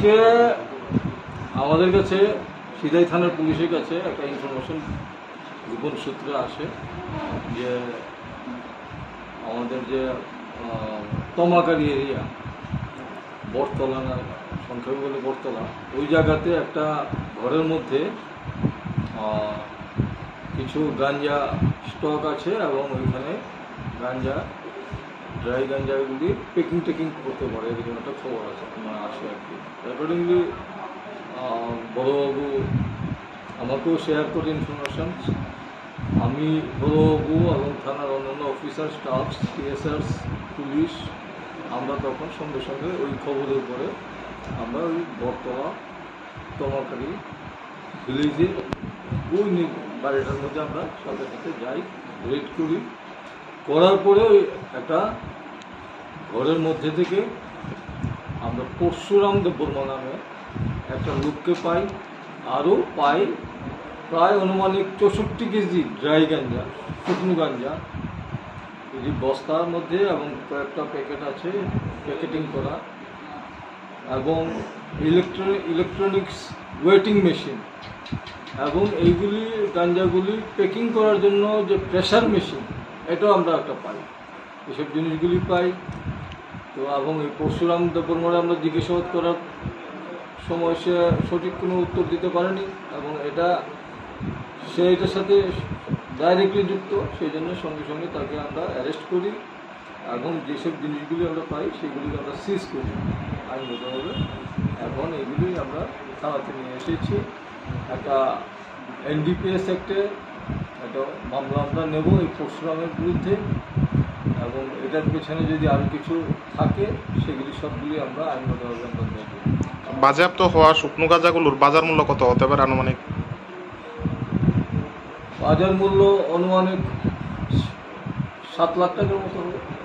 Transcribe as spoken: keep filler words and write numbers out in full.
আজকে আমাদের কাছে সিধাই থানার পুলিশের কাছে একটা ইনফরমেশন গোপন সূত্রে আসে যে আমাদের যে তমাকারি এরিয়া বটতলা না সংক্ষেপে বলে বটতলা, ওই জায়গাতে একটা ঘরের মধ্যে কিছু গাঞ্জা স্টক আছে এবং ওইখানে গাঞ্জা ড্রাই গাঞ্জাগুলি পেকিং টেকিং করতে পারে, এরকম একটা খবর আছে মানে আসে আর কি। অ্যাকর্ডিংলি বড়োবাবু আমাকেও শেয়ার করে ইনফরমেশন, আমি বড়োবাবু এবং থানার অন্যান্য অফিসার স্টাফ টিএসআরস পুলিশ আমরা তখন সঙ্গে সঙ্গে ওই খবরের পরে আমরা ওই বটতলা তমাকারি ভিলেজে ওই বাড়িটার মধ্যে আমরা সাথে সাথে যাই, রেড করি। করার পরে ওই একটা ঘরের মধ্যে থেকে আমরা পরশুরাম দেববর্মা নামে একটা লোককে পাই, আরও পাই প্রায় অনুমানিক চৌষট্টি কেজি ড্রাই গাঞ্জা, শুকনো গাঞ্জা এই বস্তার মধ্যে, এবং কয়েকটা প্যাকেট আছে প্যাকেটিং করা, এবং ইলেকট্রনিক ইলেকট্রনিক্স ওয়েটিং মেশিন, এবং এইগুলি গাঞ্জাগুলি প্যাকিং করার জন্য যে প্রেশার মেশিন এটাও আমরা একটা পাই, এসব জিনিসগুলি পাই। তো এবং এই পরশুরাম দেববর্মারে আমরা জিজ্ঞাসাবাদ করার সময় সে সঠিক কোনো উত্তর দিতে পারেনি, এবং এটা সে এটার সাথে ডাইরেক্টলি যুক্ত, সেই জন্য সঙ্গে সঙ্গে তাকে আমরা অ্যারেস্ট করি এবং যেসব জিনিসগুলি আমরা পাই সেগুলিকে আমরা সিজ করি আইনগতভাবে। এখন এগুলি আমরা থানাতে নিয়ে এসেছি, একটা এনডিপিএস অ্যাক্টে একটা মামলা আমরা নেব এই পরশুরামের বিরুদ্ধে, এবং এটার পেছনে যদি আরও কিছু থাকে সেগুলি সবগুলি আমরা আইনগতভাবে আমরা নেব। বাজেয়াপ্ত হওয়া শুকনো গাঁজাগুলোর বাজার মূল্য কত হতে পারে আনুমানিক? বাজার মূল্য অনুমানিক সাত লাখ টাকার মতো হবে।